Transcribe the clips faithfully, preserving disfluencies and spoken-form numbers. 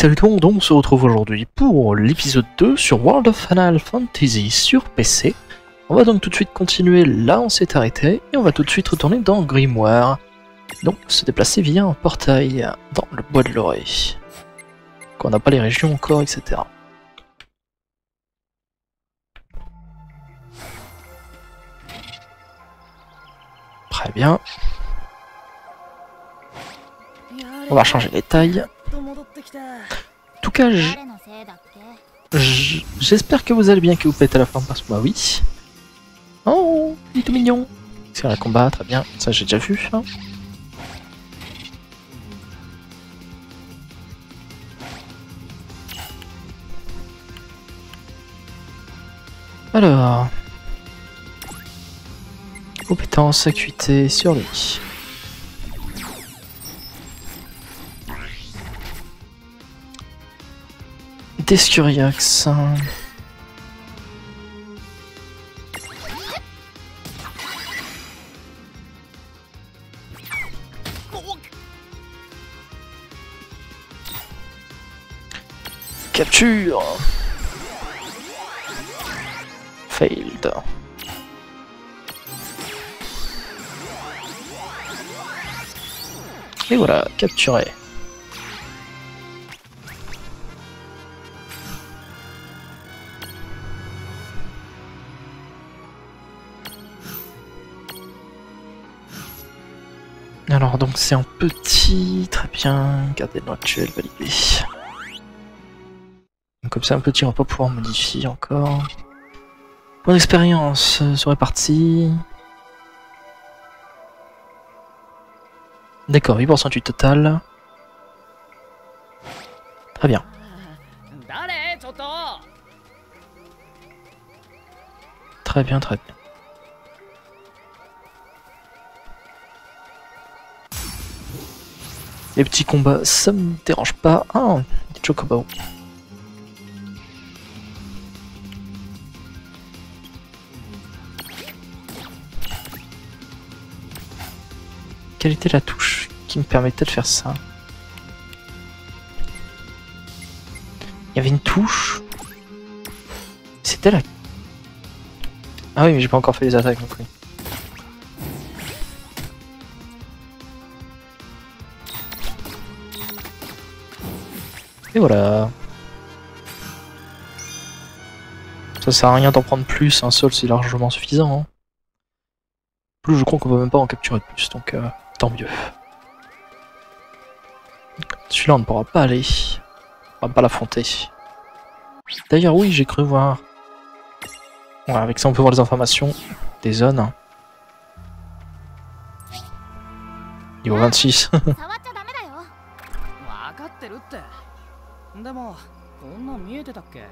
salut tout le monde, on se retrouve aujourd'hui pour l'épisode deux sur World of Final Fantasy sur P C. On va donc tout de suite continuer là où on s'est arrêté et on va tout de suite retourner dans Grimoire. Donc se déplacer via un portail dans le bois de l'oreille. Qu'on n'a pas les régions encore, et cetera. Très bien. On va changer les tailles. En tout cas, j'espère que vous allez bien, que vous pètez à la fin, parce que moi oui. Oh, il est tout mignon. C'est un combat, très bien. Ça j'ai déjà vu. Hein. Alors, compétence, acuité sur lui. Descuriax. Capture. Failed. Et voilà, capturé. Alors donc c'est un petit, très bien, garder le actuel validé. Donc, comme ça un petit on va pas pouvoir modifier encore. Bonne expérience serait parti. D'accord, huit pour cent du total. Très bien. Très bien, très bien. Les petits combats, ça me dérange pas. Ah, des chocobos. Quelle était la touche qui me permettait de faire ça? Il y avait une touche. C'était la... Ah oui, mais j'ai pas encore fait les attaques non plus. Et voilà. Ça sert à rien d'en prendre plus, un seul c'est largement suffisant. Hein. Plus je crois qu'on va même pas en capturer de plus, donc euh, tant mieux. Celui-là on ne pourra pas aller. On va pas l'affronter. D'ailleurs oui, j'ai cru voir. Voilà, avec ça on peut voir les informations des zones. Niveau vingt-six. でもこんなん見えてたっけ？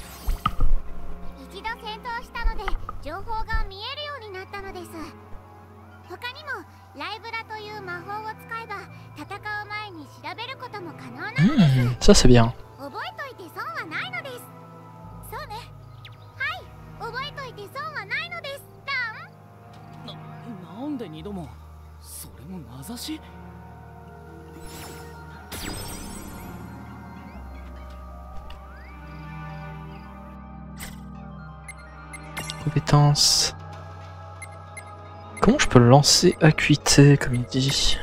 一度戦闘したので情報が見えるようになったのです。他にもライブラという魔法を使えば戦う前に調べることも可能なのです。 Ça c'est bien. 覚えといて損はないのです。そうね。はい、覚えといて損はないのです。ダン。 な、なんで二度も？それも名指し？ Compétence. Comment je peux le lancer acuité comme il dit?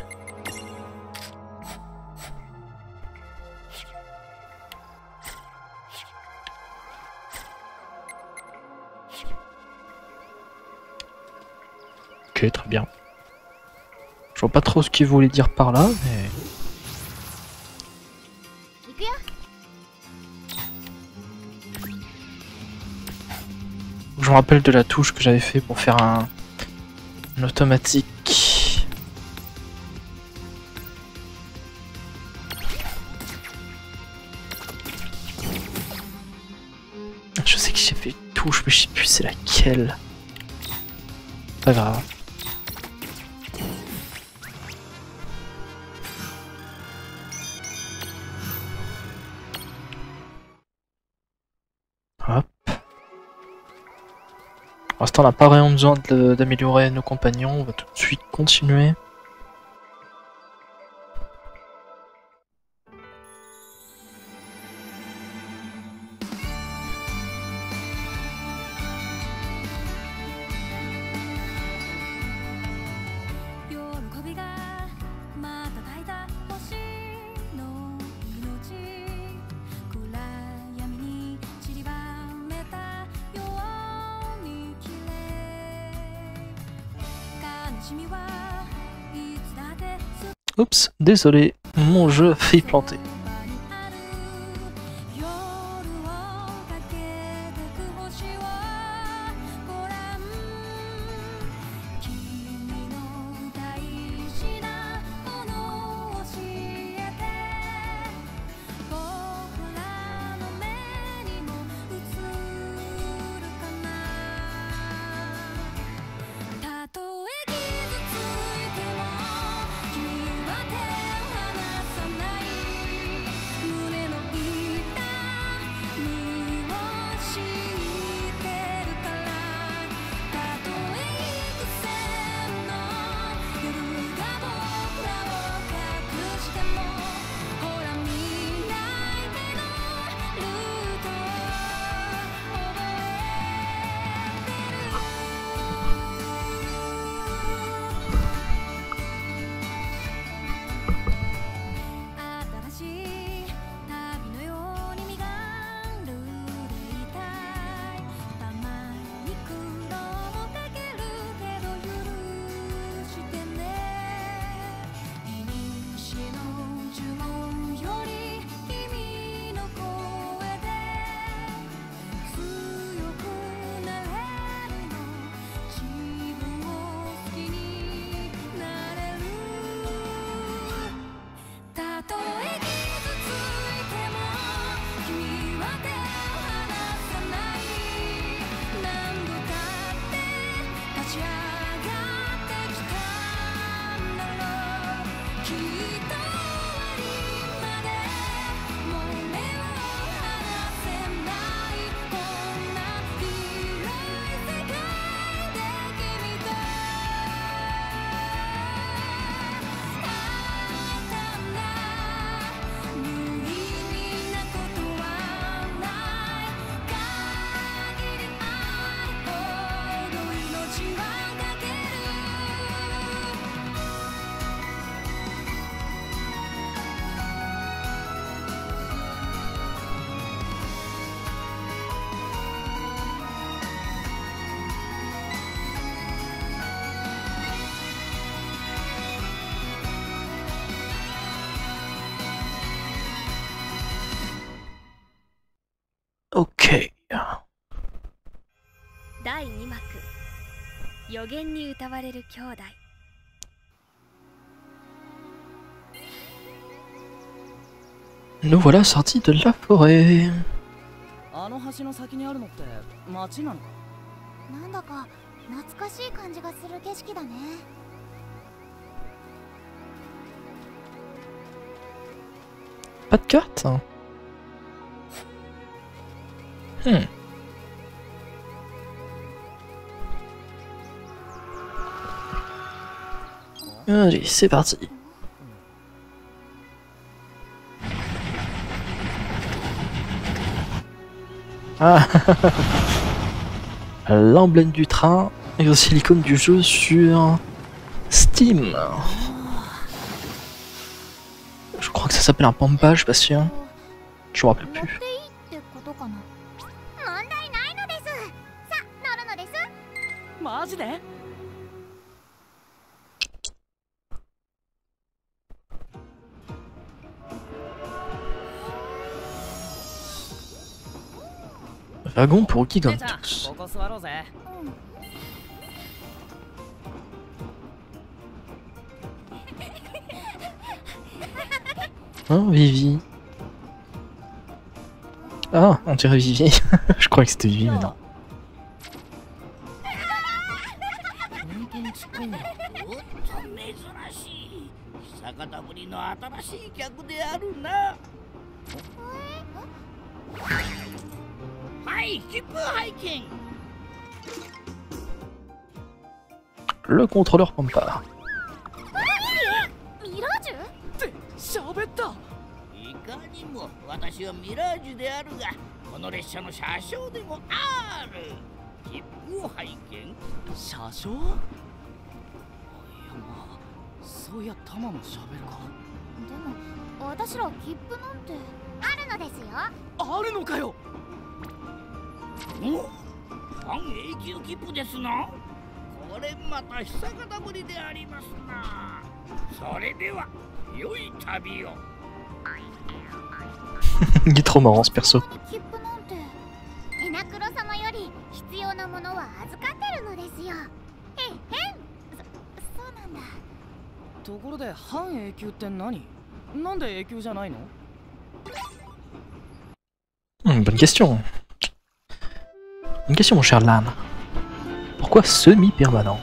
Ok, très bien. Je vois pas trop ce qu'il voulait dire par là, mais... Je me rappelle de la touche que j'avais fait pour faire un, un automatique. Je sais que j'ai fait une touche, mais je sais plus c'est laquelle. Pas grave. Hop. Pour l'instant, on n'a pas vraiment besoin d'améliorer nos compagnons, on va tout de suite continuer. Oups, désolé, mon jeu a failli planter. OK。 だいに幕予言に歌われる兄弟。 Nous voilà sortis de la forêt. あの橋の先にあるのって町なのか？ なんだか懐かしい感じがする景色だね。 Pas de carte? Hmm. Allez, c'est parti. Ah. L'emblème du train et aussi l'icône du jeu sur Steam. Je crois que ça s'appelle un pampa, je suis pas sûr. Je me rappelle plus. Wagon pour Gigantus. Oh, Vivi. Ah, on dirait Vivi. Je crois que c'était Vivi, mais non. Le contrôleur Pampa. 私はミラージュであるが、この列車の車掌でもある。切符を拝見。 車掌？いやまあ、そうやタマも喋るか。 でも私ら切符なんてあるのですよ。 あるのかよ。 お、ファン永久切符ですな。ここれまた久方ぶりでありますな。それでは良い旅を。 Il est trop marrant ce perso. 切符なんてエナクロ様より必要なものは預かってるのですよ。へんへん。そ、そうなんだ。 ところで半永久って何？なんで永久じゃないの？ Hum, bonne question. Bonne question, mon cher Lan. Pourquoi semi-permanent?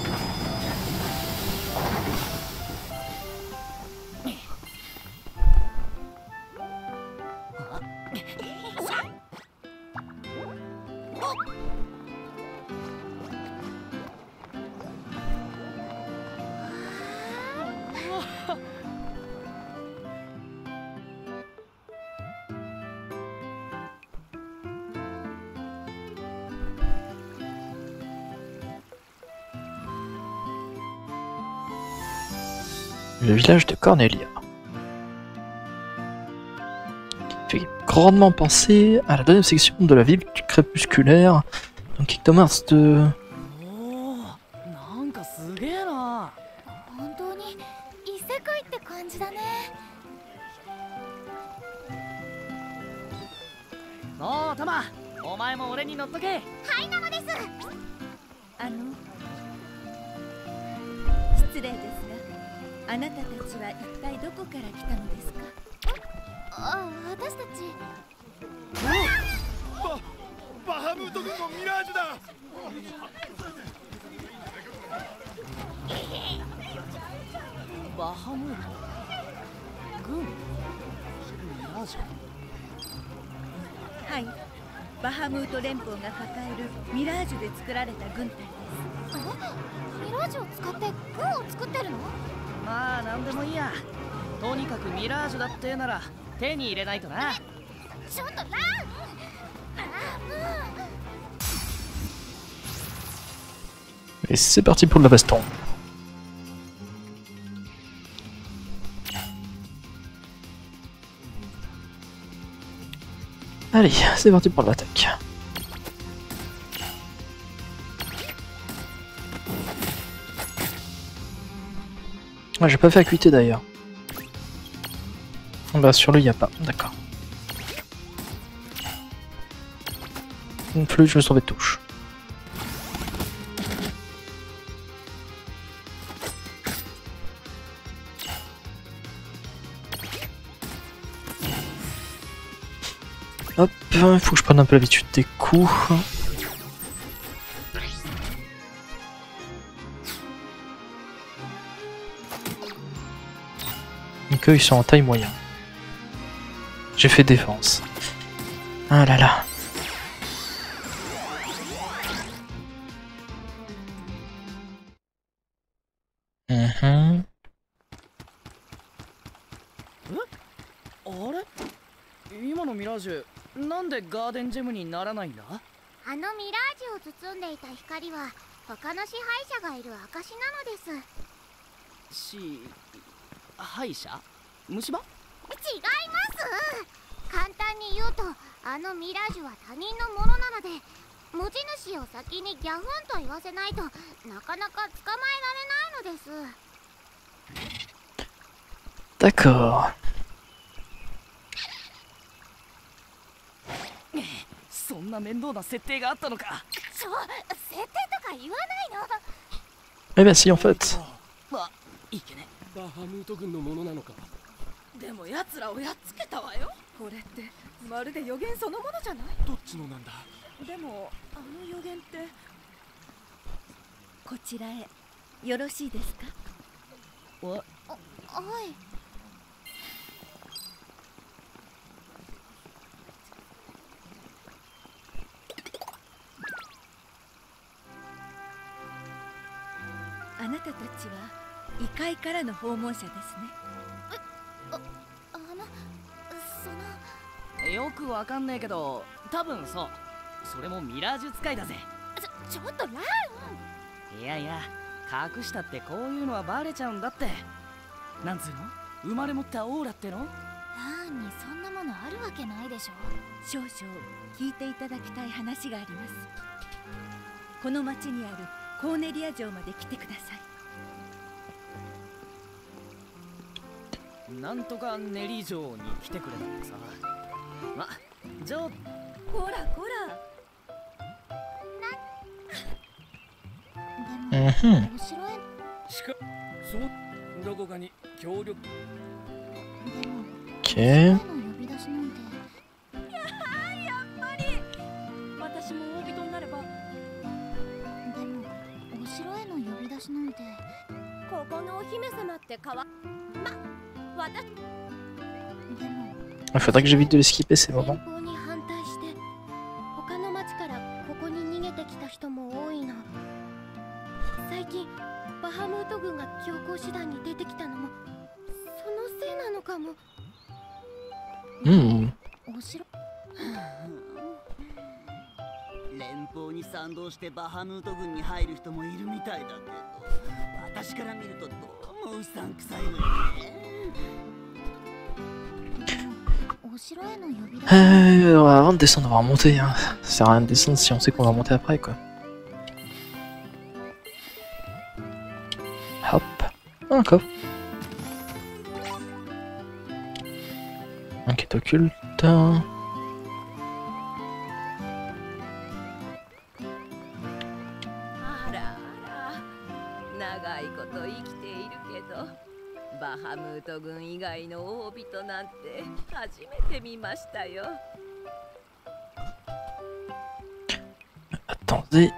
Le village de Cornelia. Fait grandement penser à la deuxième section de la ville crépusculaire dans Kingdom Hearts deux. なんかすげえな。 本当に異世界って感じだね。 おうタマ、お前も俺に乗っとけ。 はいなのです。 あの失礼ですが、あなたたちは一体どこから来たのですか？ あ、私たちバハムート軍のミラージュだ。 バハムート軍ミラージュ。 はい、バハムート連邦が抱えるミラージュで作られた軍隊です。 え、ミラージュを使って軍を作ってるの？ まあなんでもいいや。とにかくミラージュだってなら手に入れないとな。 ちょっとラン。 Et c'est parti pour la baston. Allez, c'est parti pour l'attaque. Ah, j'ai pas fait acuité d'ailleurs. Bah sur lui y a pas, d'accord. Une flûte, je me sauve de touche. Hop, il faut que je prenne un peu l'habitude des coups. Donc eux ils sont en taille moyenne. J'ai fait défense. Ah là là. Mhm. あれ？今のミラージュ、なんでガーデンジェムにならないんだ？ あのミラージュを包んでいた光は他の支配者がいる証なのです。 し、敗者？虫歯？ 違います。簡単に言うと、あのミラージュは他人のものなので、持ち主を先にギャフンと言わせないとなかなか捕まえられないのです。 D'accord. そんな面倒な設定があったのか。 ちょ、設定とか言わないの。 Eh ben si en fait. まあ、いいけね。 バハムート軍のものなのか。 でも奴らをやっつけたわよ。これってまるで予言そのものじゃない？ どっちのなんだ。 でもあの予言って。 こちらへよろしいですか？ お、 はい。 あなたたちは異界からの訪問者ですね。 あの、その。 よくわかんねえけど、多分そう。それもミラージュ使いだぜ。 ちょ、ちょっとラン。 いやいや、隠したってこういうのはバレちゃうんだって。なんつうの？生まれ持ったオーラっての？ ランにそんなものあるわけないでしょ。 少々聞いていただきたい話があります。この町にあるコーネリア城まで来てください。 なんとかネリー城に来てくれたってさ。ま、じゃあこらこら。 うんふん。 お城へ。 しかそうどこかに協力。 でも、 オッケー。 お城への呼び出しなんて。 私も大人になれば。 でも、お城への呼び出しなんて。 ここのお姫様ってかわま私 Il faudrait que j'évite de les skipper ces 連 moments. 邦に反対して他の町からここに逃げてきた人も多いの。最近バハムート軍が強行手段に出てきたのもそのせいなのかも。 うん。 お城。 連邦に賛同してバハムート軍に入る人もいるみたいだけど、私から見るとどうもうさんくさいのよね。 お城への呼び出し。 Euh, avant de descendre, on va remonter. Hein. Ça sert à rien de descendre si on sait qu'on va monter après, quoi. Hop. Encore. Enquête occulte. あらあら、長いこと生きているけど、バハムート軍以外の大人なんて初めて見ましたよ。 Attendez.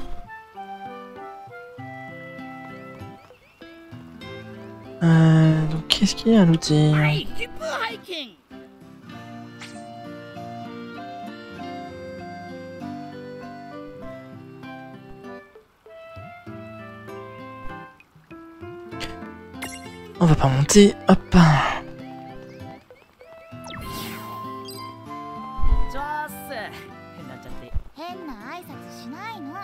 Euh, donc qu'est-ce qu'il y a à nous dire? はい、ヒップハイキング。 On va pas monter, hop. じゃあっす。変なっちゃって。 変な挨拶しないの。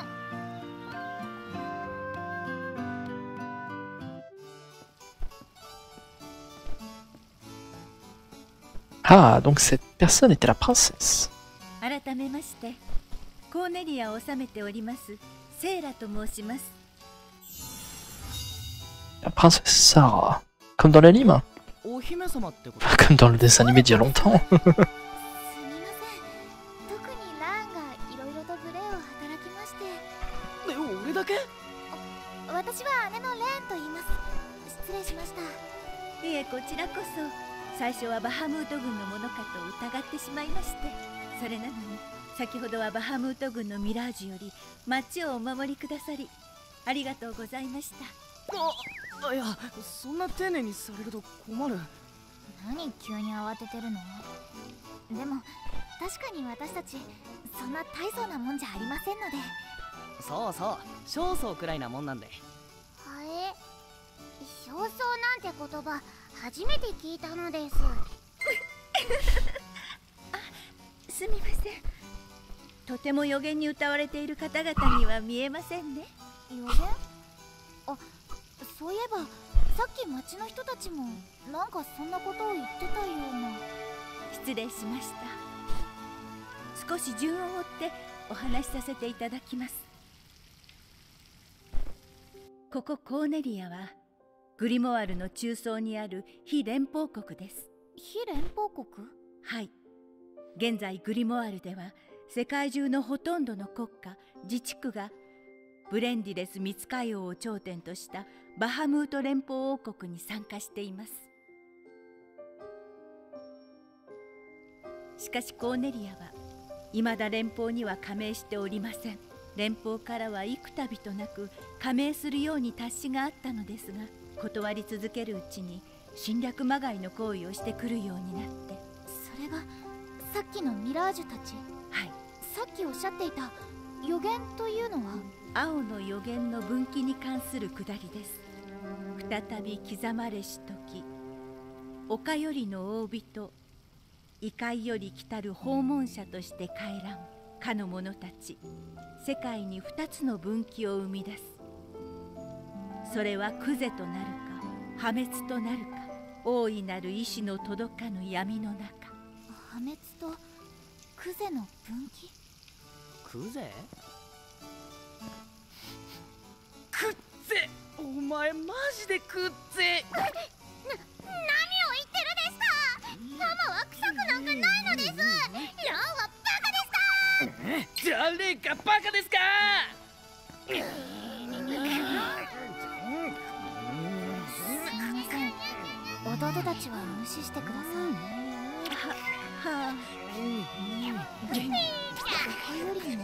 Ah, donc cette personne était la princesse. 改めまして、コーネリアを治めておりますセイラと申します。 La princesse Sarah. Comme dans l'anime. お姫様ってこと？ Comme dans le dessin animé d'il y a longtemps. すみません。特にランがいろいろと無礼を働きまして。 え、俺だけ？ 私は姉のレーンと言います。失礼しました。 いえ、こちらこそ最初はバハムート軍のものかと疑ってしまいまして、それなのに先ほどはバハムート軍のミラージュより町をお守りくださりありがとうございました。 あ、いや、そんな丁寧にされると困る。 何急に慌ててるの？でも確かに私たちそんな大層なもんじゃありませんので。 そうそう、少々くらいなもんなんで。 はい。表層なんて言葉初めて聞いたのです。 あ、すみません。とても予言に歌われている方々には見えませんね。 予言？あ、そういえばさっき町の人たちもなんかそんなことを言ってたような。 失礼しました。少し順を追ってお話しさせていただきます。ここコーネリアはグリモワールの中層にある非連邦国です。 非連邦国？ はい。現在グリモワールでは世界中のほとんどの国家自治区がブレンディレスミツカイ王を頂点としたバハムート連邦王国に参加しています。しかしコーネリアは未だ連邦には加盟しておりません。連邦からは幾度となく加盟するように達しがあったのですが、断り続けるうちに侵略まがいの行為をしてくるようになって。 それがさっきのミラージュたち？ はい。 さっきおっしゃっていた予言というのは？ 青の予言の分岐に関するくだりです。再び刻まれし時、丘よりの大人、異界より来たる訪問者として帰らんかの者たち、世界に二つの分岐を生み出す。それはクゼとなるか破滅となるか、大いなる意志の届かぬ闇の中。 破滅とクゼの分岐？ クゼ？ くっぜ、お前マジでくっぜ。 な、何を言ってるですか。ママは臭くなんかないのです。ヤンはバカですか。 誰かバカですか。 すみません、弟たちは無視してください。 はあ、 他よりも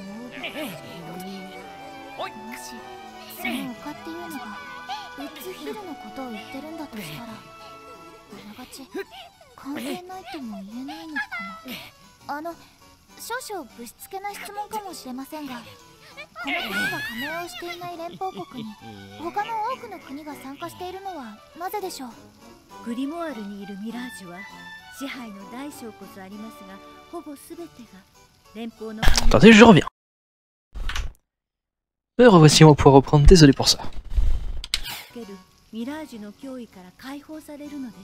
おい、 もしその丘っていうのがウッズヒルのことを言ってるんだとしたら、あながち関係ないとも言えないのかな。あの少々ぶしつけな質問かもしれませんが、この国が加盟をしていない連邦国に他の多くの国が参加しているのはなぜでしょう。 グリモワールにいるミラージュは支配の大小こそありますが、ほぼ全てが連邦の。 Attendez, je reviens. Me revoici, on va pouvoir reprendre, désolé pour ça. ミラージュの脅威から解放されるのです。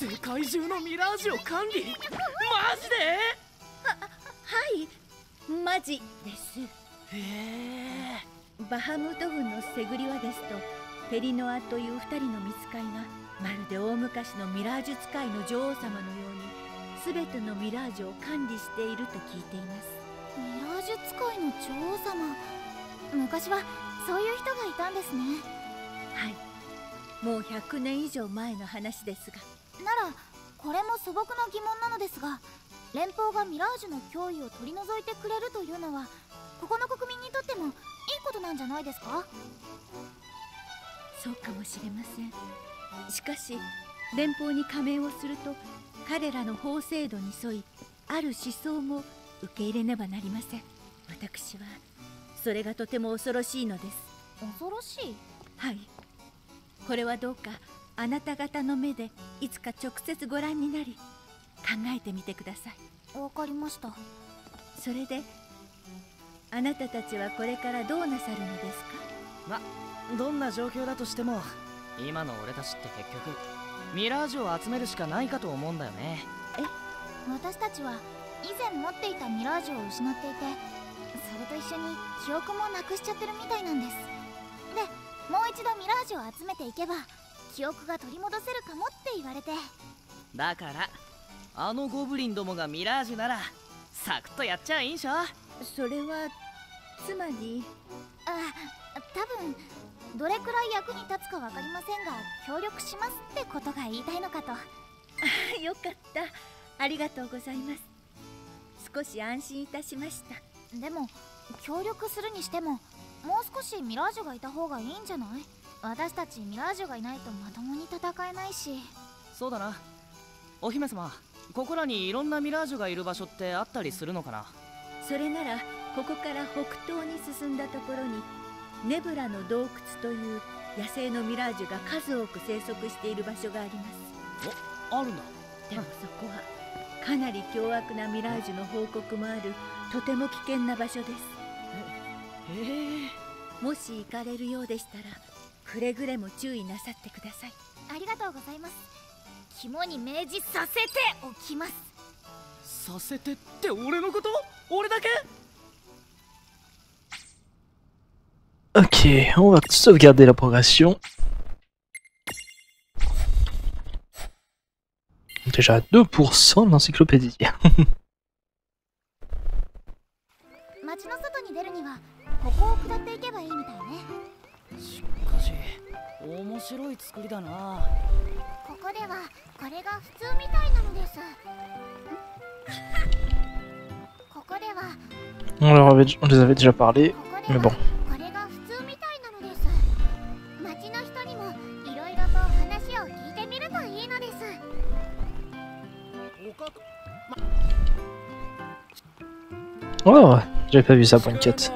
世界中のミラージュを管理。マジで。 は、はいマジです。 へえ。 バハムート軍のセグリワですとペリノアという二人の見つかいがまるで大昔のミラージュ使いの女王様のように全てのミラージュを管理していると聞いています。 ミラージュ使いの女王様、昔はそういう人がいたんですね。 はい、もうひゃくねん以上前の話ですが。 ならこれも素朴な疑問なのですが、連邦がミラージュの脅威を取り除いてくれるというのはここの国民にとってもいいことなんじゃないですか。 そうかもしれません。しかし連邦に加盟をすると彼らの法制度に沿いある思想も受け入れねばなりません。私はそれがとても恐ろしいのです。 恐ろしい。 はい、これはどうかあなた方の目でいつか直接ご覧になり考えてみてください。 わかりました。 それであなたたちはこれからどうなさるのですか。 ま、どんな状況だとしても今の俺たちって結局ミラージュを集めるしかないかと思うんだよね。 え、私たちは以前持っていたミラージュを失っていて、それと一緒に記憶もなくしちゃってるみたいなんです。で、もう一度ミラージュを集めていけば記憶が取り戻せるかもって言われて。 だからあのゴブリンどもがミラージュならサクッとやっちゃいいんしょ。 それはつまり。 あ、多分どれくらい役に立つか分かりませんが協力しますってことが言いたいのかと。 よかった、ありがとうございます。少し安心いたしました。 でも協力するにしてももう少しミラージュがいた方がいいんじゃない。私たちミラージュがいないとまともに戦えないし。 そうだな。お姫様、ここらにいろんなミラージュがいる場所ってあったりするのかな。 それならここから北東に進んだところにネブラの洞窟という野生のミラージュが数多く生息している場所があります。 お、あるんだ。 でもそこはかなり凶悪なミラージュの報告もあるとても危険な場所です。 へえ。 もし行かれるようでしたらくれぐれも注意なさってください。 ありがとうございます。肝に銘じさせておきます。 させてって俺のこと？俺だけ？ Ok, on va sauvegarder la progression. Déjà à deux pour cent de l'encyclopédie. 街の外に出るにはここを下っていけばいいみたいね。 しかし面白い作りだな。 ここではこれが普通みたいなのです。ここでは On, leur avait, on les avait déjà parlé, mais bon. これが普通みたいなのです。街の人にもいろいろと話を聞いてみるといいのです。 Oh, j'avais pas vu ça pour une quête.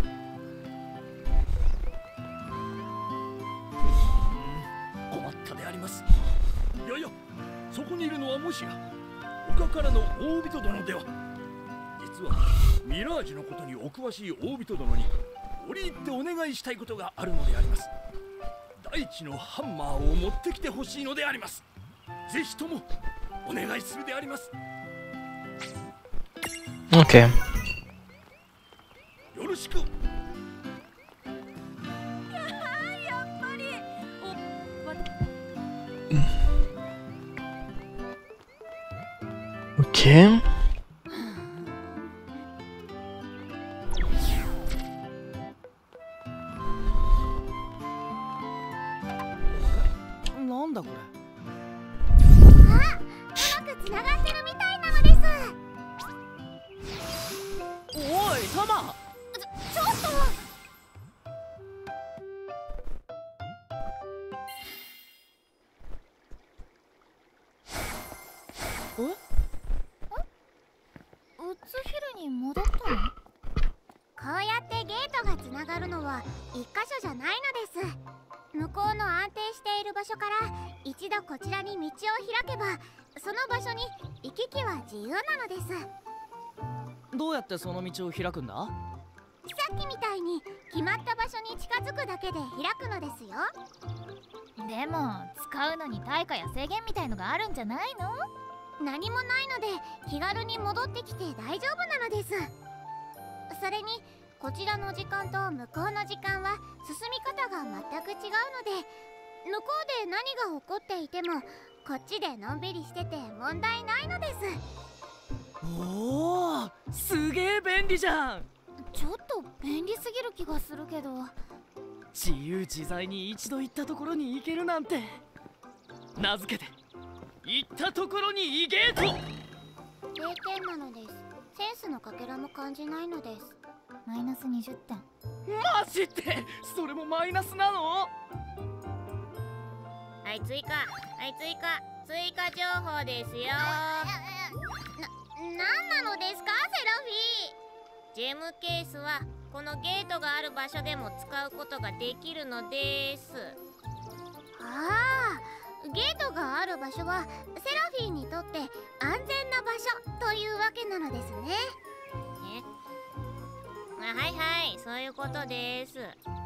困ったであります。いやいや、そこにいるのはもしや丘からの大人殿では。実はミラージュのことにお詳しい大人殿に折り入ってお願いしたいことがあるのであります。大地のハンマーを持ってきてほしいのであります。ぜひともお願いするであります。 Ok. よろしく。 Ok. なんだこれ。 あ、うまくつながってるみたいなのです。 おいタマ、 ちょっと。 え？ ウツヒルに戻ったの？こうやってゲートがつながるのは一箇所じゃないのです。向こうの安定している場所から一度こちらに道を開けば、その場所に行き来は自由なのです。 どうやってその道を開くんだ？ さっきみたいに決まった場所に近づくだけで開くのですよ。 でも使うのに対価や制限みたいのがあるんじゃないの？ 何もないので気軽に戻ってきて大丈夫なのです。それにこちらの時間と向こうの時間は進み方が全く違うので、向こうで何が起こっていてもこっちでのんびりしてて問題ないのです。 おお、すげえ便利じゃん。 ちょっと便利すぎる気がするけど。 自由自在に一度行ったところに行けるなんて。名付けて行ったところに行ゲート。 れいてんなのです。センスのかけらも感じないのです。 マイナスにじゅってん。 マジってそれもマイナスなの？ はい、追加、はい、追加、追加情報ですよ。 な、なんなのですか、セラフィー。ジェムケースはこのゲートがある場所でも使うことができるのです。 ああ、ゲートがある場所はセラフィーにとって安全な場所というわけなのですね。 え？あ、はいはい、そういうことです。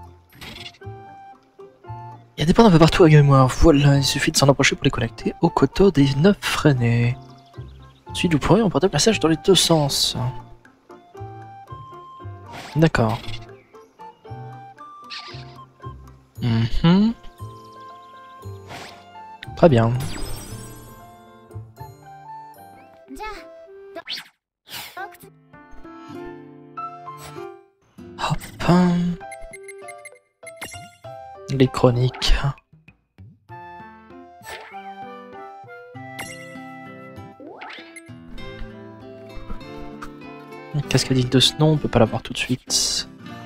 Il y a des pannes un peu partout à Grimoire, voilà, il suffit de s'en approcher pour les connecter au coteau des neuf freinés. Ensuite, vous pourrez emprunter le passage dans les deux sens. D'accord. Mmh. Très bien. Hop. Les chroniques. Cascadique de Snow, on peut pas l'avoir tout de suite.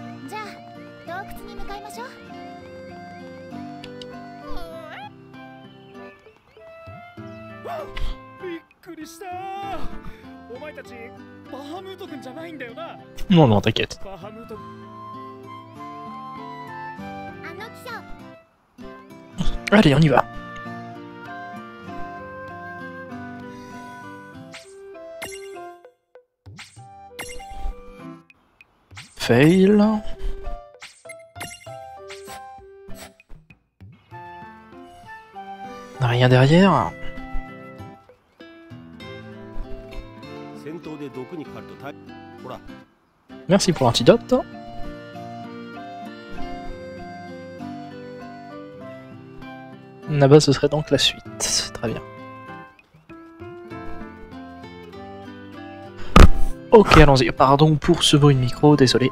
Non, non, t'inquiète. Allez, on y va. Fail. Rien derrière. Merci pour l'antidote. Là-bas, ce serait donc la suite. Très bien. Ok, allons-y. Pardon pour ce bruit de micro, désolé.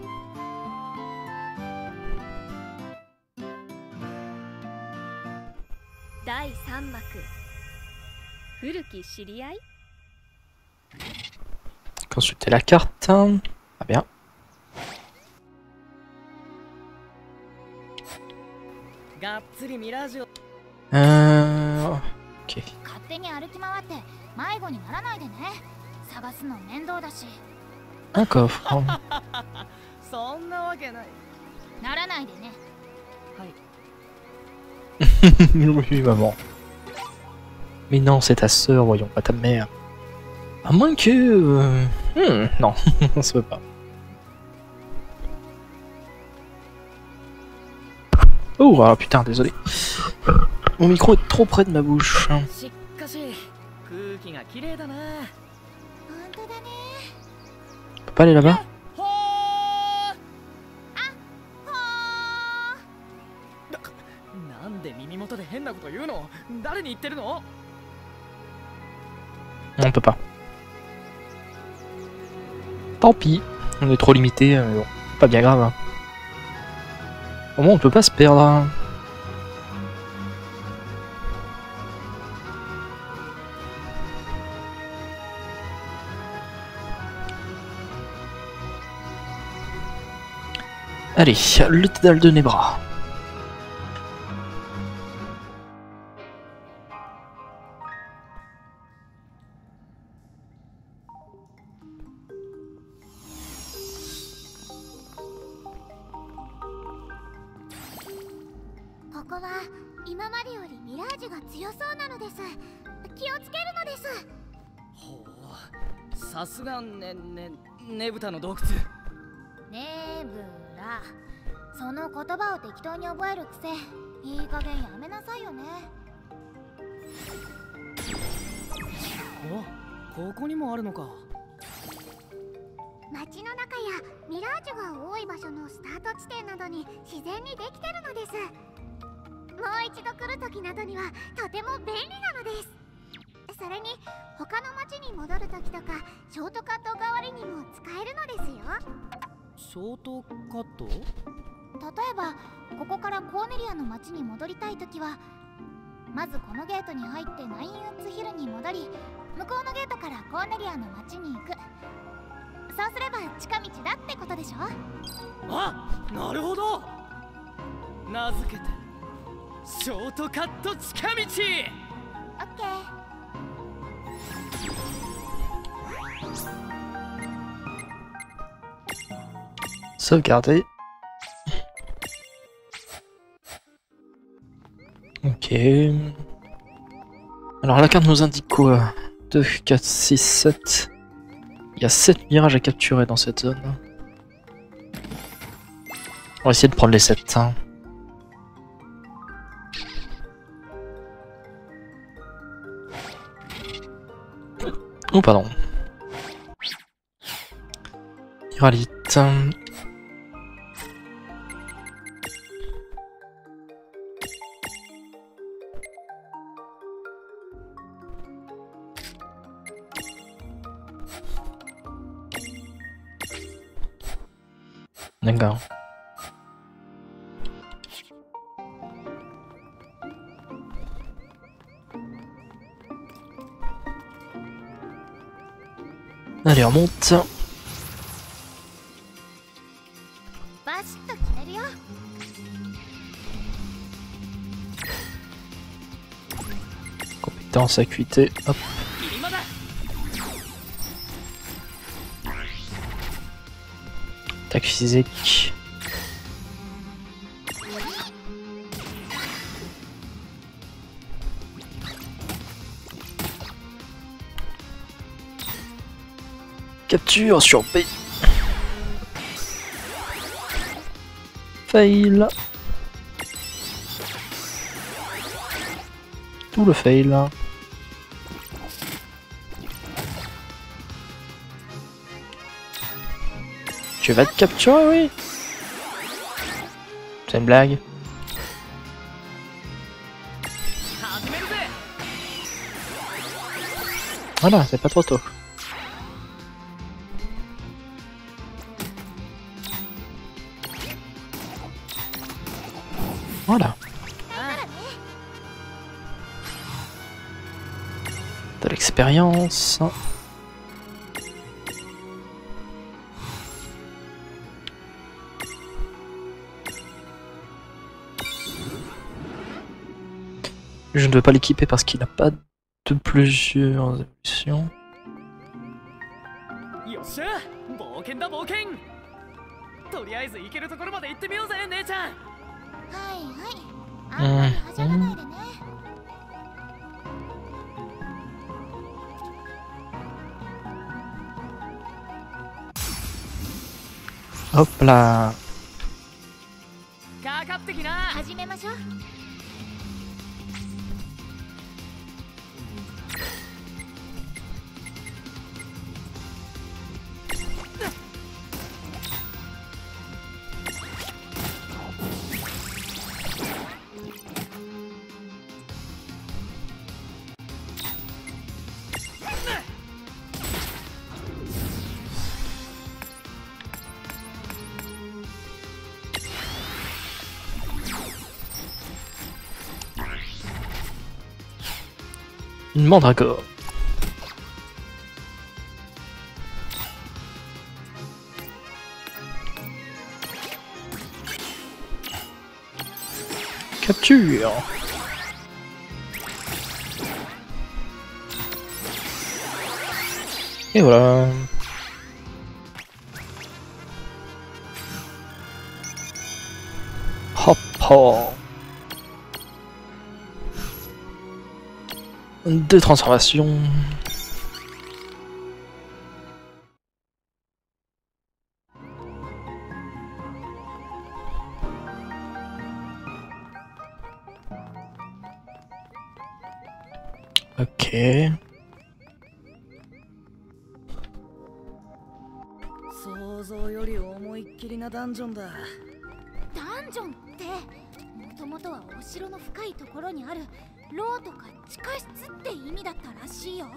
Consulter la carte. Très bien. Euh... Ok. Un coffre. Oui, maman. Mais non, c'est ta sœur, voyons, pas ta mère. À moins que... Euh... Hmm, non, on se peut pas. Oh, ah, putain, désolé. Mon micro est trop près de ma bouche. On peut pas aller là-bas? On peut pas. Tant pis, on est trop limité, mais bon, pas bien grave. Au moins on peut pas se perdre. Hein. Allez, le Tidal de Nebra. さすがねねねぶたの洞窟。 ねぶら、その言葉を適当に覚える癖、いい加減やめなさいよね。 お、ここにもあるのか。 街の中やミラージュが多い場所のスタート地点などに自然にできてるのです。もう一度来る時などにはとても便利なのです。それに他の町に戻る時とかショートカット代わりにも使えるのですよ。 ショートカット？ 例えばここからコーネリアの町に戻りたい時は、まずこのゲートに入ってナインウッズヒルに戻り、向こうのゲートからコーネリアの町に行く。そうすれば近道だってことでしょ。 あ、なるほど。名付けてショートカット近道。 オッケー。 Sauvegarder. Ok. Alors la carte nous indique quoi? deux, quatre, six, sept. Il y a sept mirages à capturer dans cette zone. On va essayer de prendre les sept. Hein. Oh pardon. Iralite. D'accord. Allez, on monte. Compétence, acuité, hop. Attaque physique. Capture sur B. Fail. Tout le fail. Tu vas te capturer, oui. C'est une blague. Voilà, c'est pas trop tôt. Voilà. De l'expérience. Je ne veux pas l'équiper parce qu'il n'a pas de plusieurs évolutions. Mmh. Hop là. Une mandragore. Capture. Et voilà. Hop hop. Deux transformations. Ok. 想像より思いっきりなダンジョンだ。 ダンジョンってもともとはお城の深いところにある牢とか地下室って意味だったらしいよ。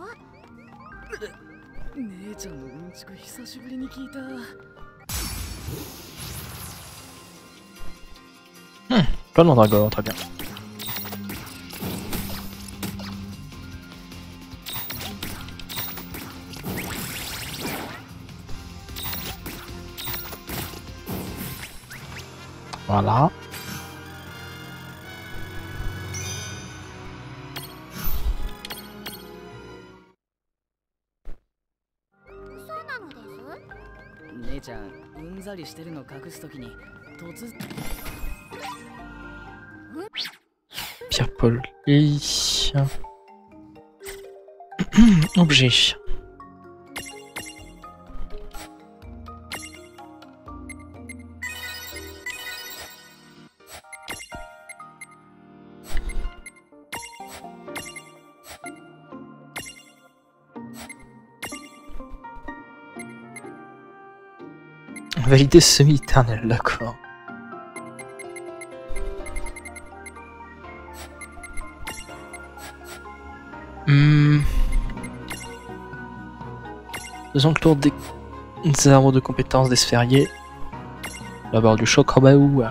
姉ちゃんのうんちく久しぶりに聞いた。 Hmm, pas de mandragore, très bien. Voilà. Pierre Paul et objet. Valider semi-éternel, d'accord. Hmm. Faisons le tour des... des arbres de compétences des sphériés. La barre du choc en bas où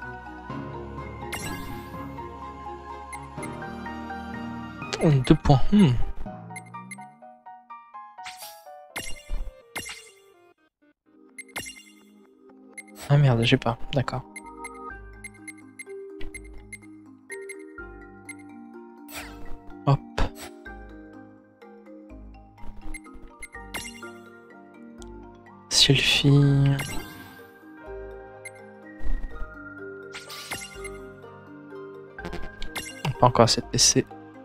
deux points. Hmm. Ah merde, j'ai pas, d'accord. Hop. Sylphie. Pas encore assez de P C.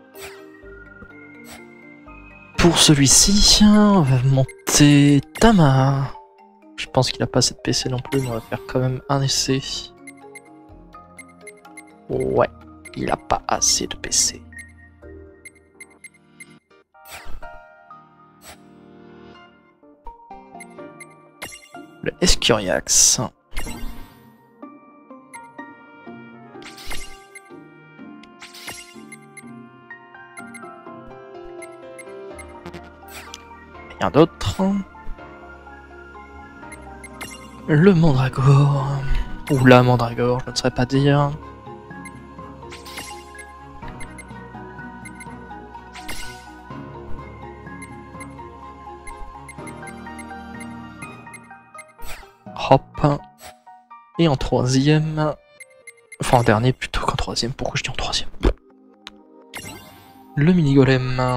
Pour celui-ci, on va monter Tama. Je pense qu'il a pas assez de P C non plus, mais on va faire quand même un essai. Ouais, il a pas assez de P C. Le Escuriax. Rien d'autre. Le Mandragore. Ou la Mandragore, je ne saurais pas dire. Hop. Et en troisième... Enfin en dernier plutôt qu'en troisième. Pourquoi je dis en troisième? Le mini-golem.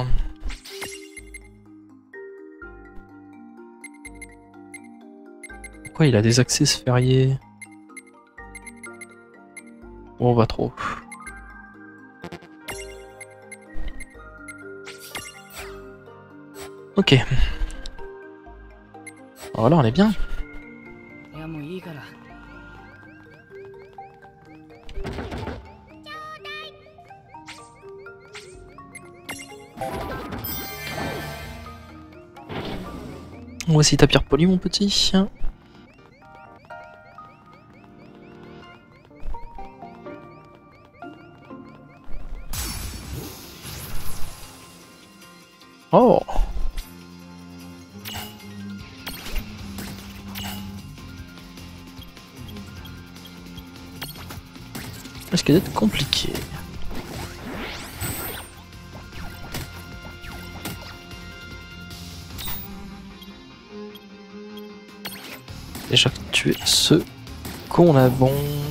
Pourquoi il a des accès sphériés? Oh, va trop. Ok. Voilà, on est bien. Voici ta pierre polie, mon petit. Oh. Risque d'être compliqué. Déjà tuer ceux qu'on a bon.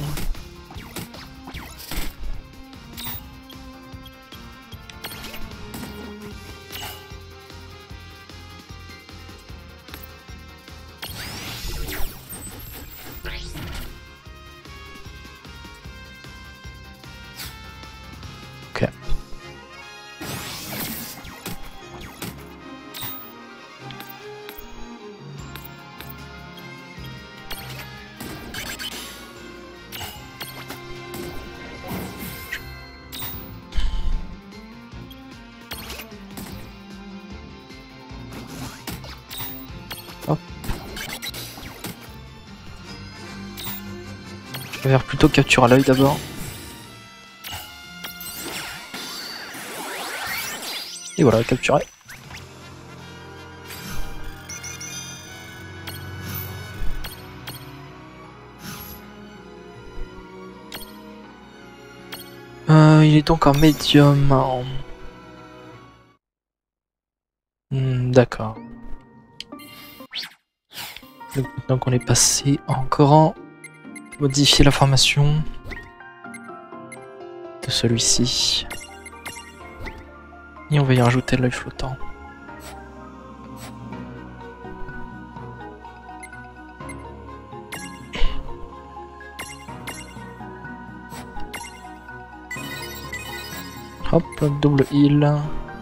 Ok. Hop. Je vais faire plutôt capture à l'œil d'abord. Et voilà, capturé. Euh, il est donc en médium. En... Hmm, d'accord. Donc maintenant qu'on est passé en grand, modifier la formation de celui-ci. Et on va y rajouter l'œil flottant. Hop, double heal.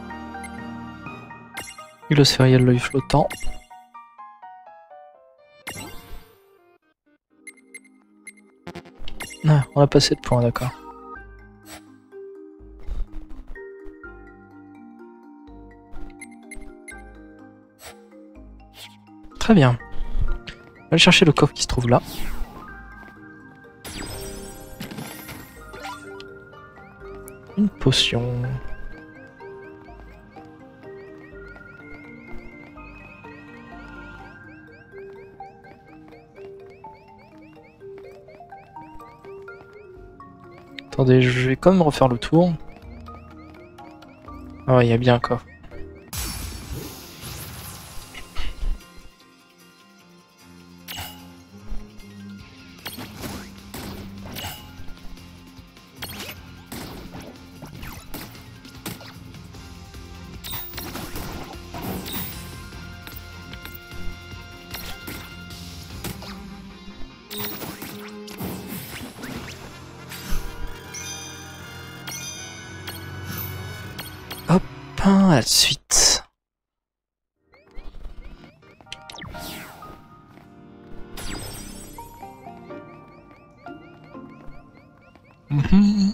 Et le sphériel, l'œil flottant. Ah, on a passé de points, d'accord. Très bien. On va aller chercher le coffre qui se trouve là. Une potion. Attendez, je vais quand même refaire le tour. Ah ouais, il y a bien un coffre. Hop, à la suite. Mmh.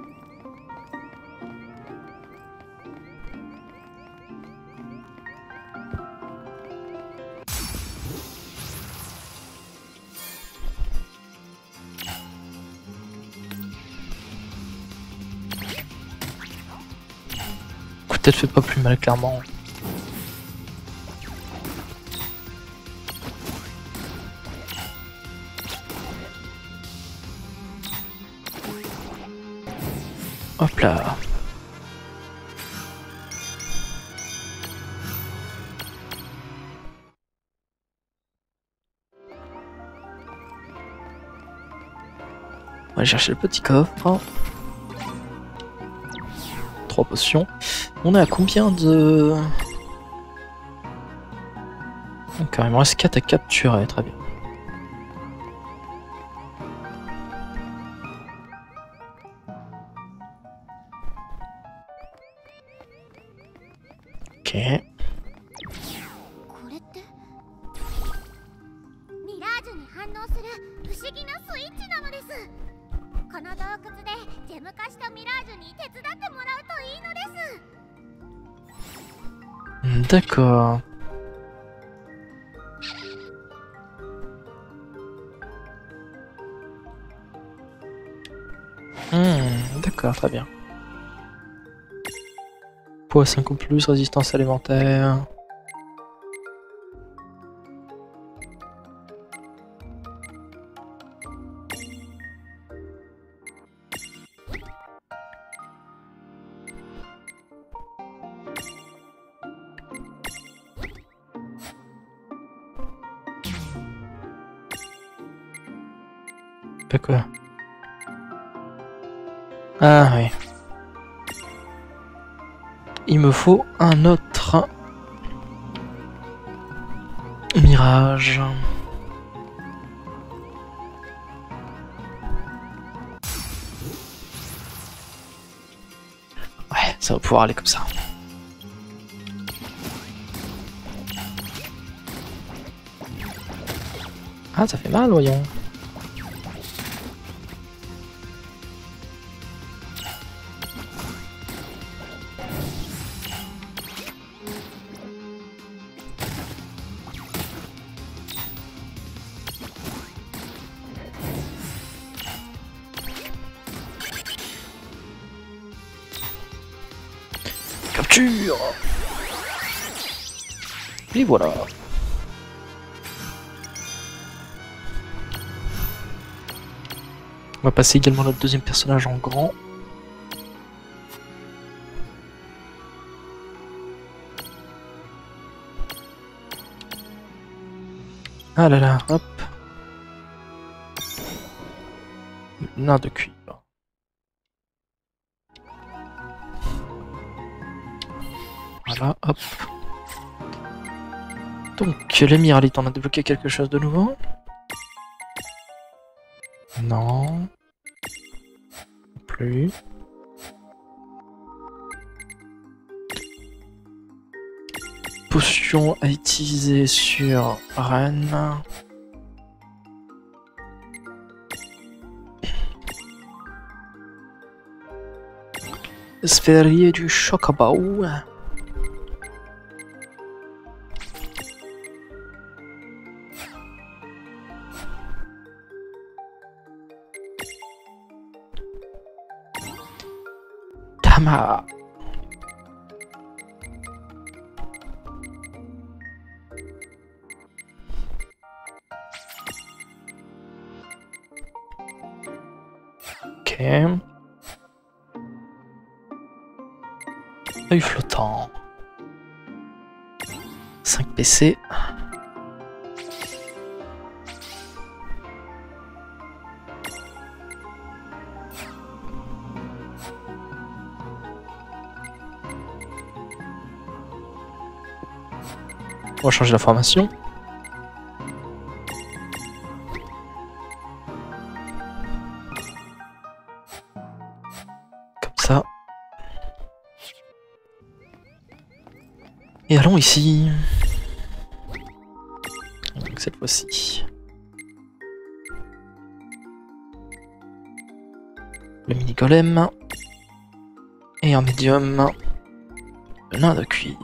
Peut-être fait pas plus mal, clairement. Hop là. On va aller chercher le petit coffre. Trois potions. On est à combien de... D'accord, il me reste quatre à capturer, très bien. Ok. これってミラージュに反応する不思議なスイッチなのです。この洞窟でジェム化したミラージュに手伝ってもらうといいのです。 D'accord. Hmm, d'accord, très bien. Poids cinq ou plus, résistance alimentaire. Pas quoi? Ah oui. Il me faut un autre mirage. Ouais, ça va pouvoir aller comme ça. Ah, ça fait mal, voyons. Capture! Et voilà. On va passer également notre deuxième personnage en grand. Ah là là, hop. Nain de cuivre. Voilà, hop. Donc, l'émiralite, on a débloqué quelque chose de nouveau? Non. Non plus. Potion à utiliser sur Rennes. Sphérié du Chocobo. Tama. Ok. Œil flottant. cinq P C. On va changer la formation. Comme ça. Et allons ici. Donc cette fois-ci. Le mini golem. Et en médium. Le nain de cuivre.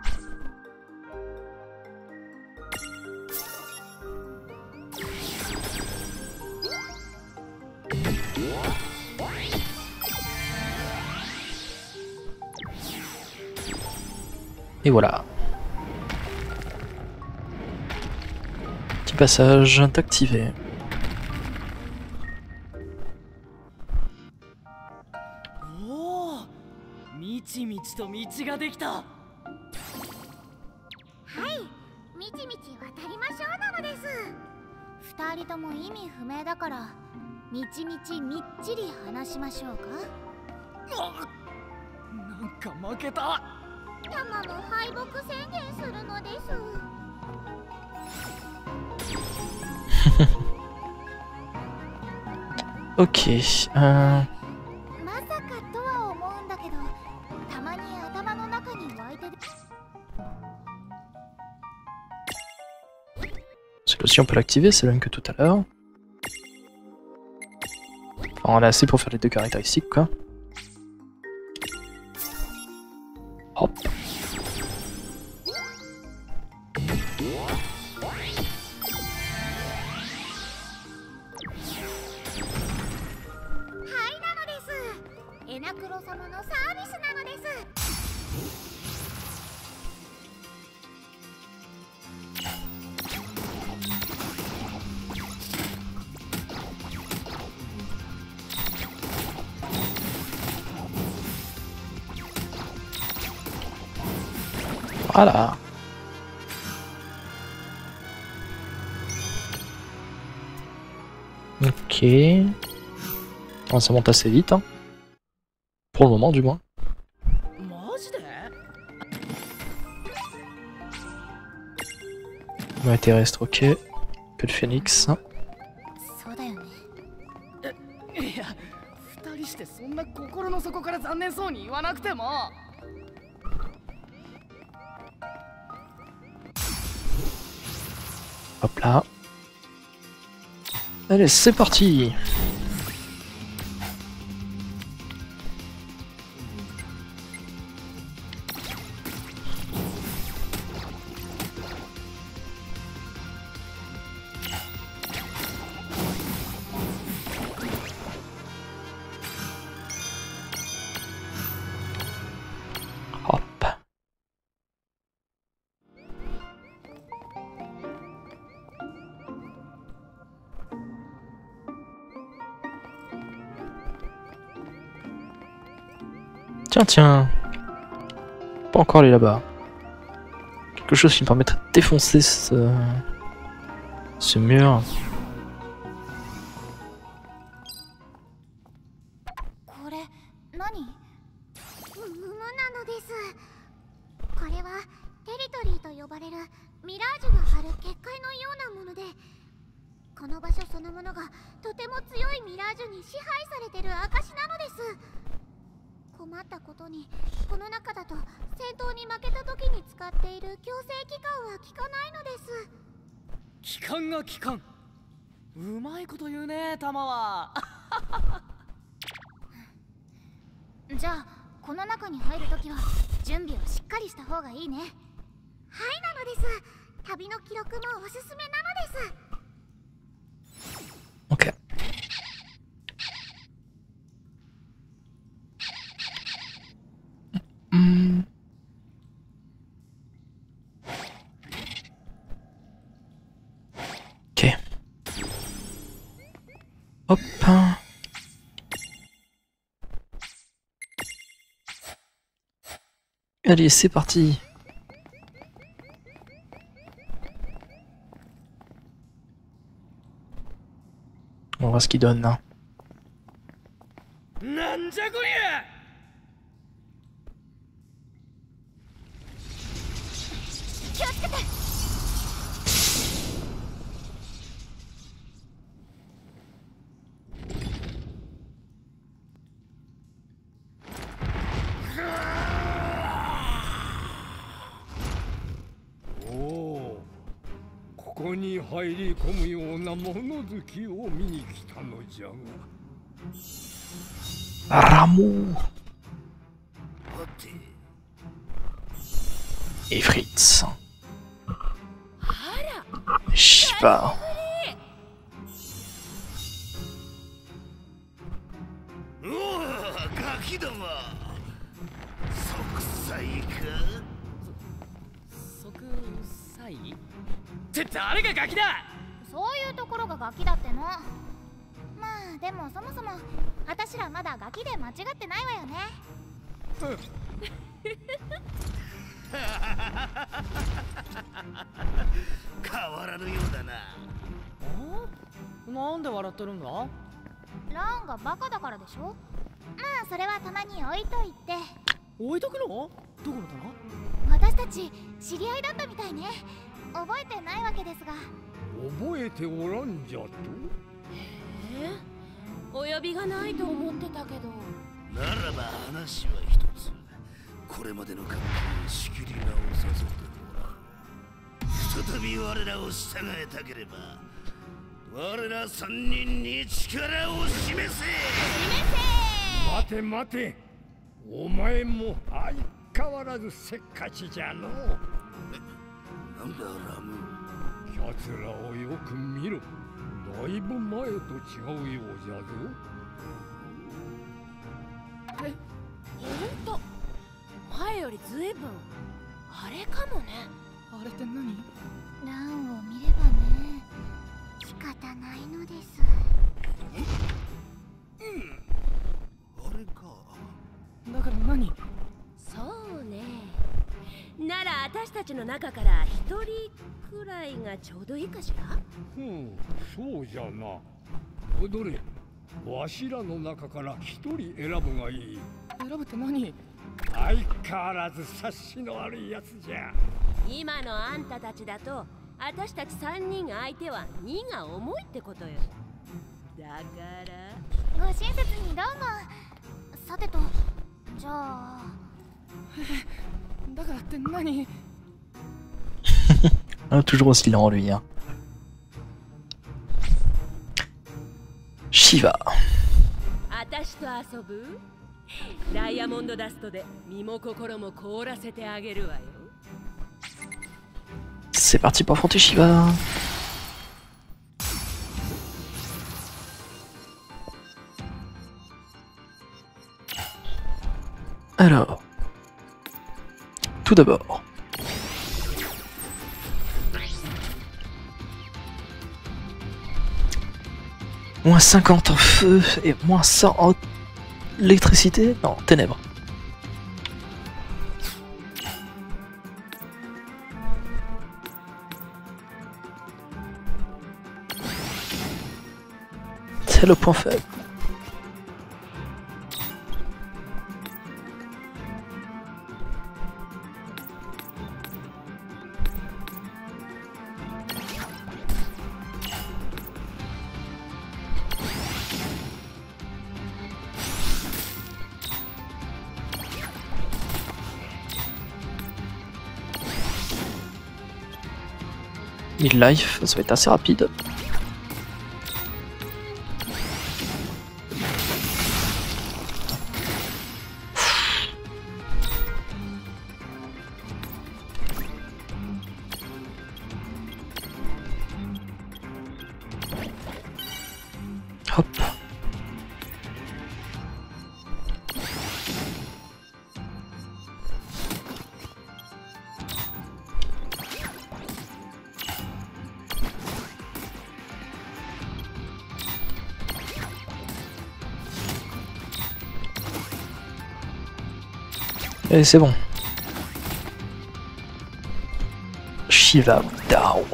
Et voilà. Petit passage activé. Oh, みちみちと道ができた。 はい、みちみち渡りましょうなのです。二人とも意味不明だから、みちみちみっちり話しましょうか。 なんか負けた。 タマも敗北宣言するのです。 Ok. Euh... まさかとは思うんだけど、たまに頭の中に湧いて。 Celui-ci on peut l'activer, c'est le même que tout à l'heure. Enfin, on a assez pour faire les deux caractéristiques quoi. Hop. Voilà. Ok. Oh, ça monte assez vite, hein. Pour le moment, du moins. Ouais, terrestre, ok. Que de phénix. そうだよね。 いや、二人してそんな心の底から残念そうに言わなくても。 Hop là. Allez, c'est parti. Hop. Tiens, tiens. Pas encore aller là-bas. Quelque chose qui me permettrait de défoncer ce, ce mur. これ何？無なのです。これはテリトリーと呼ばれるミラージュが張る結界のようなもので、この場所そのものがとても強いミラージュに支配されてる証なのです。困ったことにこの中だと戦闘に負けた時に使っている強制機関は効かないのです。 機関が機関。うまいこと言うね、タマは。 じゃあこの中に入るときは準備をしっかりした方がいいね。はい、なのです。旅の記録もおすすめなのです。 Ok. Hmm. Ok. Hop. Allez, c'est parti. On voit ce qu'il donne là. Oh, ここに入り込むような物好きを見に来たのじゃが。 Rameau et Fritz. Shiva. おお、ガキども。息災か。 息災？って誰がガキだ？ そういうところがガキだっての。まあでもそもそも私らまだガキで間違ってないわよね。 変わらぬようだな。 なんで笑ってるんだ？ ラーンがバカだからでしょ。まあそれはたまに置いといて。 置いとくの？どこのだな？私たち知り合いだったみたいね。覚えてないわけですが。 覚えておらんじゃと？ えー、お呼びがないと思ってたけど。 ならば話は一つ。これまでの関係を仕切り直させてもらう。再び我らを従えたければ、我ら三人に力を示せ。示せ。 待て待て。お前も相変わらずせっかちじゃの。 なんだラム。 奴らをよく見ろ。だいぶ前と違うようじゃぞ。 え、ほんと前よりずいぶんあれかもね。 あれって何？ ランを見ればね、仕方ないのです。 うん、あれか。 だから何？ そうね。なら私たちの中から一人くらいがちょうどいいかしら。 うん、そうじゃな。 どれ、わしらの中から一人選ぶがいい。 選ぶって何？ 相変わらず察しの悪いやつじゃ。 今のあんたたちだと私たち三人が相手は荷が重いってことよ。だからご親切にどうも。さてと、じゃあだからって何？ Ah, toujours aussi lent lui, hein. Shiva. 私と遊ぶ？ダイヤモンドダストで身も心も凍らせてあげるわよ。 C'est parti pour affronter Shiva. Alors, tout d'abord, moins cinquante en feu et moins cent en électricité? Non, ténèbres. C'est le point faible. Mid-life, ça va être assez rapide. Hop. Et c'est bon. Shiva down.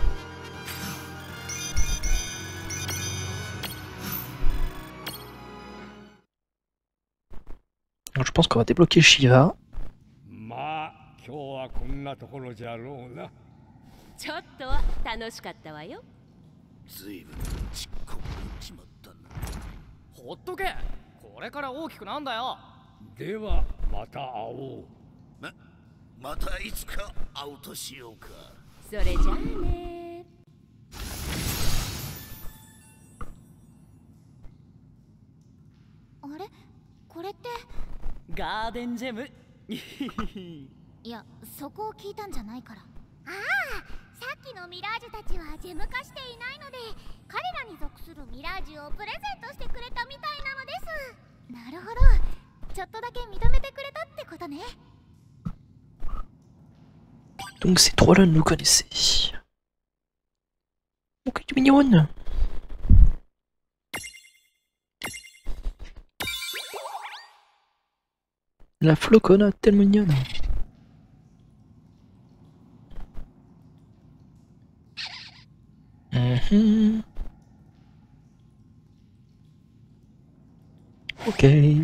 Donc je pense qu'on va débloquer Shiva. まあ今日はこんなところじゃろうな。 ちょっとは楽しかったわよ。 ずいぶんちっこくなっちまったな。 ほっとけ。これから大きくなんだよ。 ではまた会おう。 ま、またいつか会うとしようか。 それじゃあね。 あれこれってガーデンジェム。 いや、そこを聞いたんじゃないから。 ああ、さっきのミラージュたちはジェム化していないので、彼らに属するミラージュをプレゼントしてくれたみたいなのです。 なるほど、ちょっとだけ認めてくれたってことね。 Donc ces trois-là nous connaissaient. Ok, tu es mignonne. La flocona, tellement mignonne. Mm-hmm. Ok.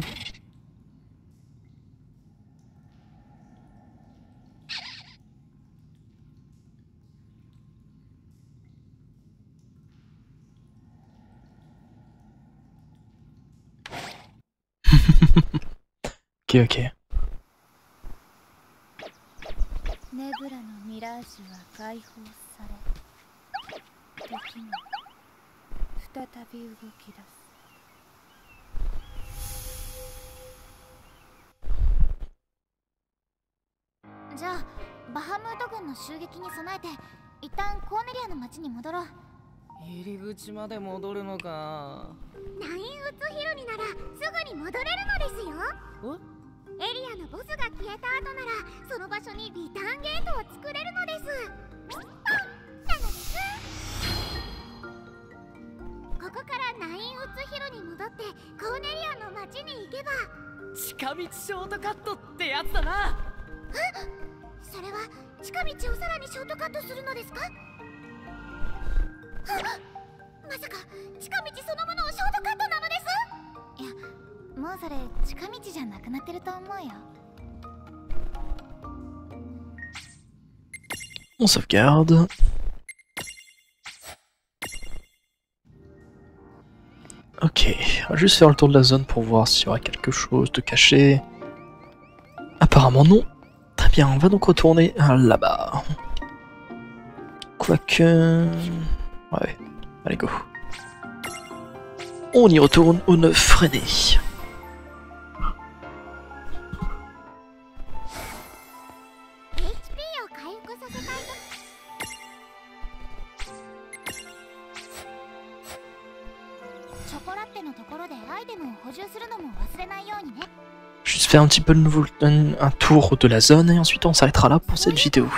Ok, ok. ネブラのミラージュは解放され、時が再び動き出す。 じゃあバハムート軍の襲撃に備えて一旦コーネリアの町に戻ろう。 入り口まで戻るのか。 ナインウッズヒルにならすぐに戻れるのですよ。エリアのボスが消えた後ならその場所にリターンゲートを作れるのです。なのです。ここからナインウッズヒルに戻ってコーネリアの町に行けば近道ショートカットってやつだな。 え、それは近道をさらにショートカットするのですか？ まさか近道そのものをショートカットなのです。いや、もうそれ近道じゃなくなってると思うよ。 On sauvegarde. Ok, on va juste faire le tour de la zone pour voir s'il y aura quelque chose de caché. Apparemment non. Très bien, on va donc retourner là-bas. Quoique... Ouais, allez go. On y retourne au neuf freiné. Juste faire un petit peu de nouveau un, un tour de la zone et ensuite on s'arrêtera là pour cette vidéo.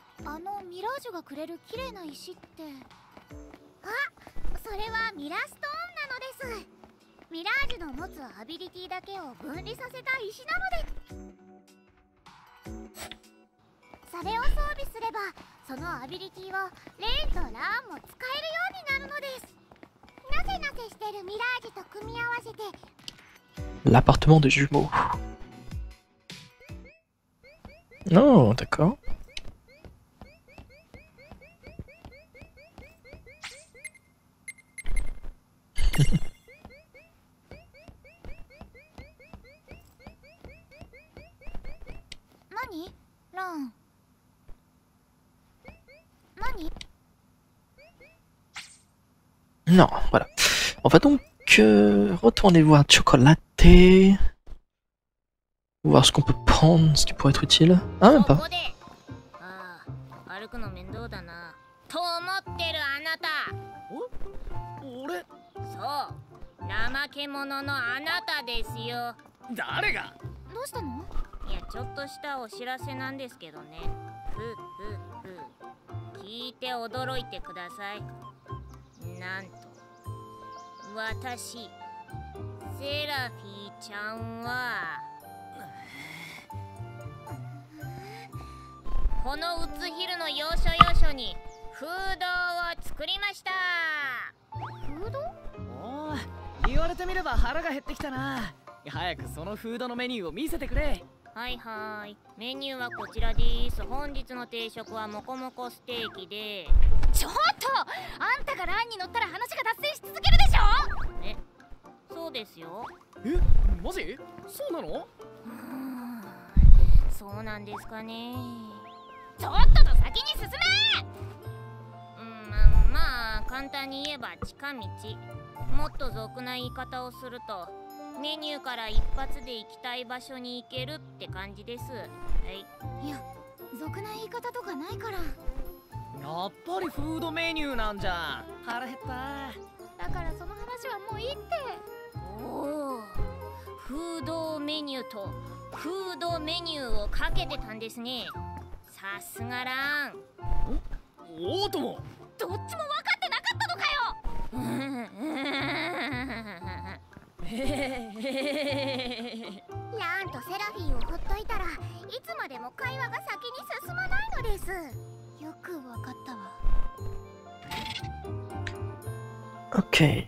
L'appartement des jumeaux. Oh, d'accord. Non, voilà. On va donc euh, retourner voir Chocolaté. Voir ce qu'on peut prendre, ce qui pourrait être utile. Ah, même pas. はいはい。メニューはこちらです。本日の定食はモコモコステーキで。 ちょっと、あんたがランに乗ったら話が脱線し続けるでしょ。 え、そうですよ。 え、マジ？そうなの？ そうなんですかね。 ちょっとと先に進め。 うん、まあ、まあ簡単に言えば近道。もっと俗な言い方をすると。メニューから一発で行きたい場所に行けるって感じです。はい。 いや、俗な言い方とかないから。 やっぱりフードメニューなんじゃん。腹減った。 だからその話はもういいって。 おお、フードメニューとフードメニューをかけてたんですね。さすがラン。 おおとも。 どっちも分かってなかったのかよ。 ランとセラフィーをほっといたらいつまでも会話が先に進まないのです。 よくわかったわ。 Ok.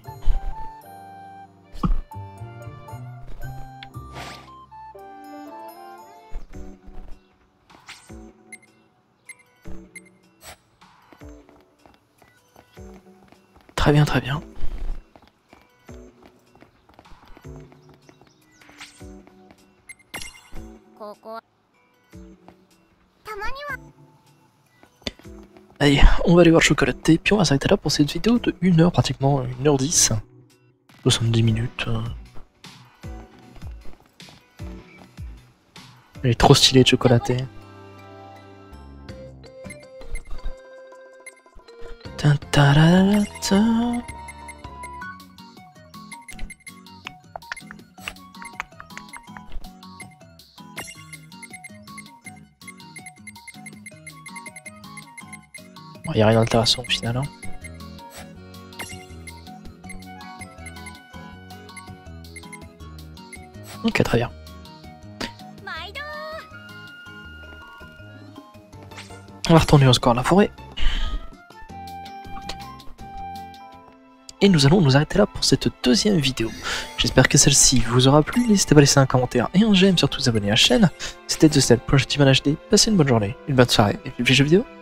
Très bien, très bien. Allez, on va aller voir Chocolaté, puis on va s'arrêter là pour cette vidéo de une heure, pratiquement une heure dix. soixante-dix minutes. Elle est trop stylée de Chocolaté. Ta-ta-ra-ta. Il n'y a rien d'intéressant au final. Hein. Ok, très bien. On va retourner au score à la forêt. Et nous allons nous arrêter là pour cette deuxième vidéo. J'espère que celle-ci vous aura plu. N'hésitez pas à laisser un commentaire et un j'aime, surtout vous abonner à la chaîne. C'était TheStep pour H D. Passez une bonne journée, une bonne soirée et puis jeux vidéo.